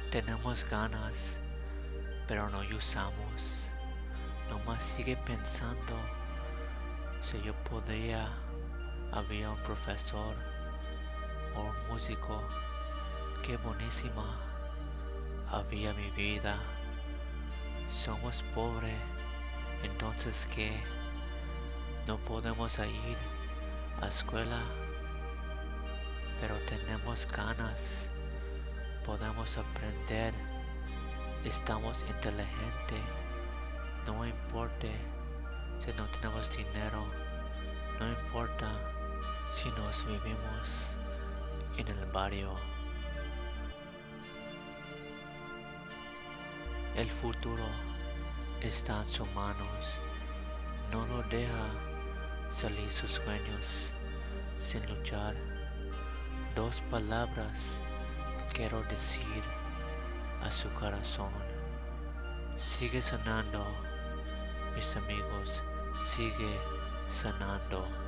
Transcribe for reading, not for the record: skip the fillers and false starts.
Tenemos ganas, pero no usamos. Nomás sigue pensando, si yo podía, había un profesor o un músico, qué buenísima había mi vida. Somos pobres, entonces ¿qué? No podemos ir a escuela, pero tenemos ganas, podemos aprender, estamos inteligentes, no importa si no tenemos dinero, no importa si nos vivimos en el barrio. El futuro está en sus manos, no lo deja salir sus sueños sin luchar. Dos palabras quiero decir a su corazón. Sigue sanando, mis amigos, sigue sanando.